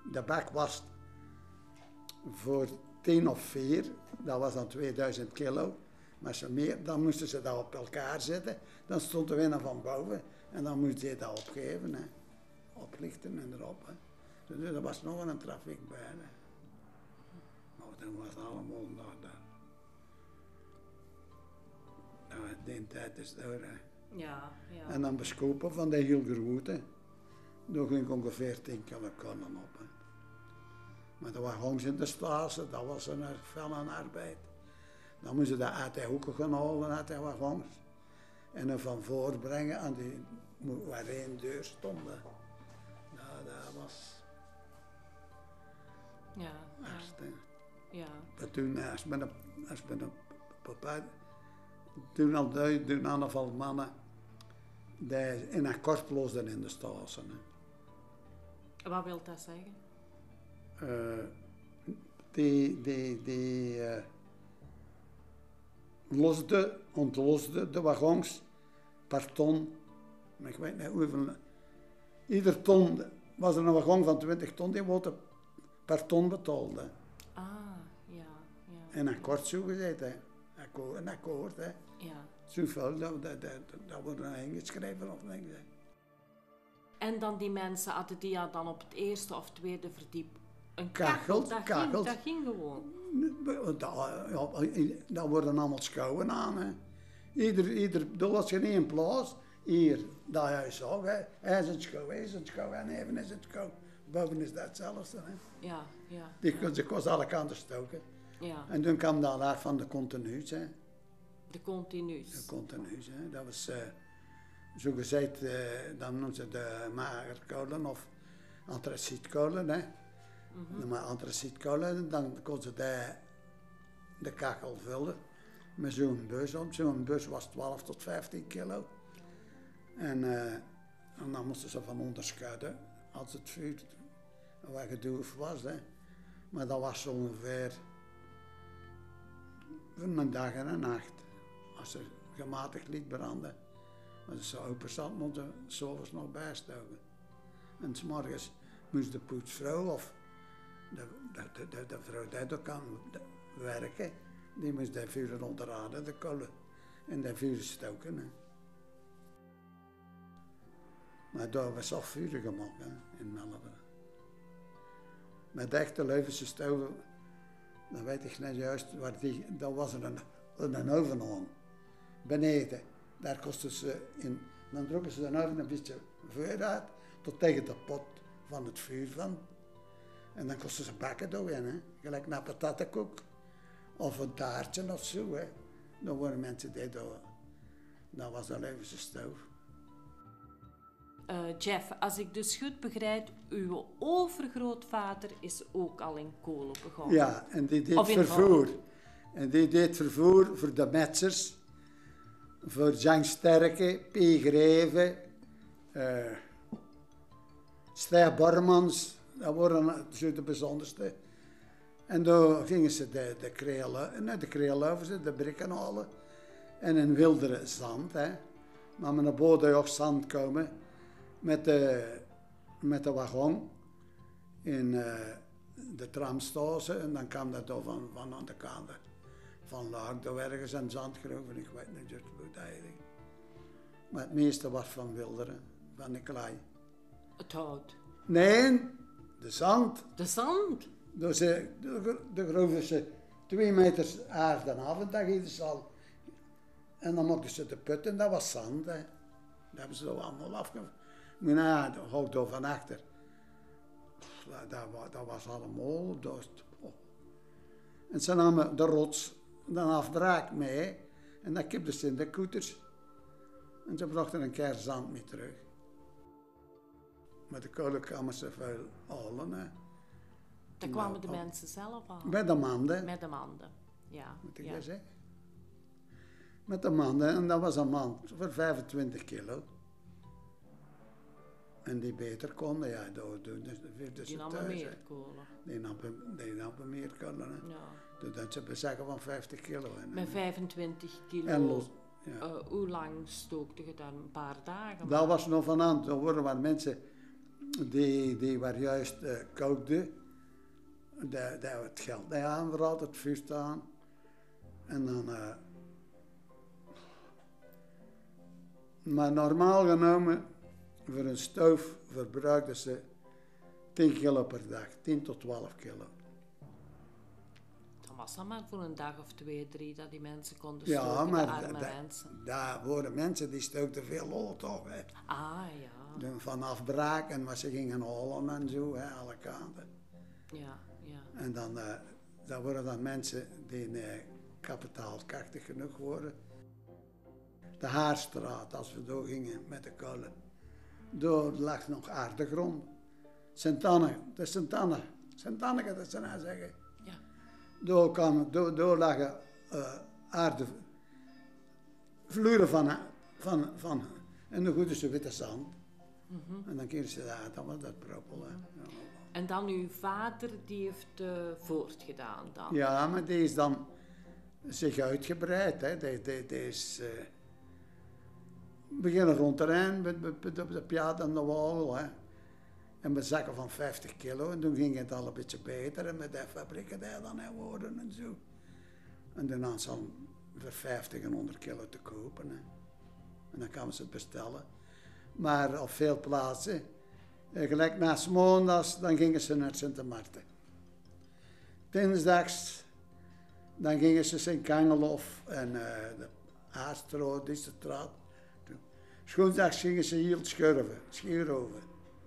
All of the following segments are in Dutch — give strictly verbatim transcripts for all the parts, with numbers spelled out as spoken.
de bak was voor tien of vier, dat was dan tweeduizend kilo. Maar ze meer, dan moesten ze dat op elkaar zetten. Dan stond de winnaar van boven en dan moest je dat opgeven. Hè. Oplichten en erop. Hè. Dus er was nog een trafiek bij. Hè. Maar toen was het allemaal nog daar. Nou, die tijd is door. Hè. Ja, ja. En dan beskopen van de heel grote. Daar ging ongeveer tien kilo konnen op. Hè. Maar dat was gewoon in de straten, dat was een felle arbeid. Dan moesten ze dat uit de hoeken gaan halen, uit de wagons. En dan van voor brengen aan die, waar één deur stond. Nou, dat was... Ja, Echt, ja. ja. Maar toen, als ik ben een, als ik ben een papa, toen al die, toen aan de mannen, die in een kort loosden in de straten. Wat wil dat zeggen? Uh, die, die, die uh, losde, ontlosde de wagons per ton. Maar ik weet niet hoeveel. Ieder ton was er een wagon van twintig ton die wordt per ton betaalde. Ah, ja, ja. En een kort zo gezegd, hè. Akkoord, een akkoord, hè. Ja. Zoveel, dat, dat, dat, dat wordt dan ingeschreven of niks. Hè. En dan die mensen hadden die ja dan op het eerste of tweede verdiep. Een Kachel, kachel, dat, kachel. Ging, dat ging gewoon. Dat, ja, dat worden allemaal schouwen aan. Hè. Ieder, ieder, dat was geen één plaats. Hier, dat huis ook. Hè. Hij is een schouw, hij is een schouw en even is een schouw. Boven is dat hetzelfde. Hè. Ja, ja. Die ja. ze kost alle kanten stoken. Ja. En toen kwam dat uit van de continuus. Hè. De continuus. De continuus, hè. Dat was, uh, zo gezegd, uh, dan noemen ze de magerkolen of antracietkolen. Hè. Mm-hmm. Maar antracietkolen, dan kon ze de, de kachel vullen met zo'n bus op. Zo'n bus was twaalf tot vijftien kilo. En, uh, en dan moesten ze van onderscheiden als het vuur wat gedoofd was. Hè. Maar dat was zo ongeveer een dag en een nacht. Als ze gematigd liet branden. Maar als ze open zat, moesten ze 's avonds nog bijstoken. En 's morgens moest de poetsvrouw of de, de, de, de vrouw die daar kan werken, die moest de vuren onderraden, de kolen. En de vuren stoken. Hè. Maar daar was al vuren gemaakt, hè, in Melbourne. Met echte Leuvense stoven, dat weet ik niet juist, waar die, dat was er een, een oven aan. Beneden, daar kostte ze in, dan droegen ze de oven een beetje vuur uit, tot tegen de pot van het vuur van. En dan kostte ze bakken doorheen, hè, gelijk naar patattenkoek. Of een taartje of zo, hè. Dan waren mensen die daar, dat was de Leuvense stoof. Uh, Jeff, als ik dus goed begrijp, uw overgrootvader is ook al in kolen begonnen. Ja, en die deed vervoer. En die deed vervoer voor de Metzers, voor Jan Sterke, P. Greven, uh, Stijf Bormans, dat waren zo de bijzonderste. En daar gingen ze de, de krelen, nee, de kreelovers, de brikken halen. En in wildere zand, hè. Maar met een boot ook zand komen. Met de, met de wagon in uh, de tramstozen en dan kwam dat door van, van aan de kant van Laag, daar ergens aan zandgroeven, ik weet niet juist hoe dat heet. Maar het meeste was van Wilderen, van de klei. Het hout? Nee, de zand. De zand? Dus de, de, de groeven ze twee meter aarde af en dat gieten ze al. En dan mochten ze de putten, dat was zand. Hè. Dat hebben ze allemaal afgevoerd. Maar nou, dat houdt door van achter. Dat, dat, dat was allemaal dorst. Oh. En ze namen de rots dan afdraak mee. En dan kipten ze in de koeters. En ze brachten een keer zand mee terug. Met de kolen kwamen ze veel halen. Hè. Daar kwamen de mensen zelf aan. Met de manden. Met de manden, ja. Moet ik ja. dat zeggen? Met de manden. En dat was een mand voor vijfentwintig kilo. En die beter konden, ja, door doen. Dus, dus die namen meer kolen. Die namen, die namen meer kolen, hè. Ja. Dus dat ze bezeggen van vijftig kilo. Hè. Met vijfentwintig kilo, en los, ja. uh, hoe lang stookte je dan? Een paar dagen? Dat was nog van aan. Er worden wat mensen die, die waar juist uh, kookte, daar, daar het geld niet aan, voor altijd vuur staan. En dan... Uh, maar normaal genomen, voor een stoof verbruikten ze tien kilo per dag, tien tot twaalf kilo. Dan was dat maar voor een dag of twee, drie dat die mensen konden Ja, stoken, maar de arme da, da, mensen. daar worden mensen die stookten veel lol toch, hè. Ah, ja. Vanaf braak en maar ze gingen hollen en zo, hè, alle kanten. Ja, ja. En dan, uh, dan worden dan mensen die uh, kapitaalkrachtig genoeg worden. De Haarstraat, als we door gingen met de kolen, daar lag nog aarde grond. Sint-Anne, de is Sint-Anne, Sint-Anneke, dat ze nou zeggen. Ja. Daar, kwam, daar, daar lagen uh, aarde vloeren van, van, van, en dan goeden ze witte zand. Mm-hmm. En dan keren ze daar, dan was dat proppel. Ja. En dan uw vader, die heeft uh, voortgedaan dan? Ja, maar die is dan zich uitgebreid, hè. Die, die, die is... Uh, beginnen rond te rijden op de Piat en de Wal, hè. En met zakken van vijftig kilo. En toen ging het al een beetje beter. En met de fabrieken daar dan in worden en zo. En dan hadden ze al voor vijftig en honderd kilo te kopen, hè. En dan kwamen ze het bestellen. Maar op veel plaatsen, gelijk na 's maandags, dan gingen ze naar Sint-Marten. Dinsdags, dan gingen ze in Kangelhof en uh, de Haarstraat, die straat. Schoensdags gingen ze hier schurven, Schieroven.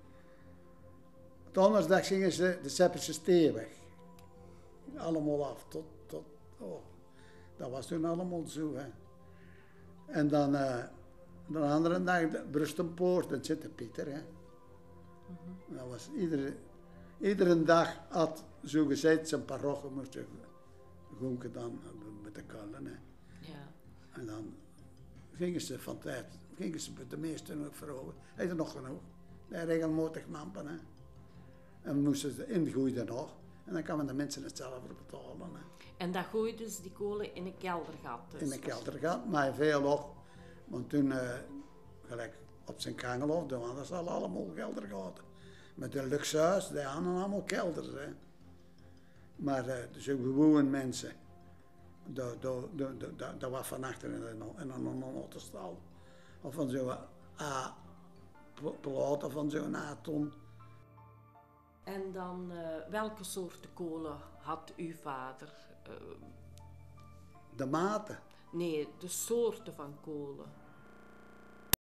Donderdag gingen ze de Seppische Steeweg. Allemaal af, tot, tot, oh. Dat was toen allemaal zo, hè. En dan, uh, de andere dag, de Brustenpoort, dat zit de Pieter, hè. Mm-hmm. Dat was iedere, iedere dag had, zo gezegd, zijn parochie moest gonken dan met de kallen, hè. Ja. En dan gingen ze van tijd, gingen ze met de meesten ook vrouwen. Hij er nog genoeg. Hij regelmatig mampen, hè. En moesten ze ingooien nog. En dan kwamen de mensen het zelf betalen, hè. En dat gooiden ze die kolen in een keldergat? Dus. In een keldergat, maar veel ook. Want toen, uh, gelijk op zijn Kangelhof, toen hadden ze al allemaal keldergaten. Met de luxuis, die hadden allemaal kelders, hè. Maar uh, dus gewoon mensen. Dat, dat, dat, dat, dat was van achter in een, in een autostal. Of van zo'n A-plaat of van zo'n A-ton. En dan, uh, welke soorten kolen had uw vader? Uh... De maten? Nee, de soorten van kolen.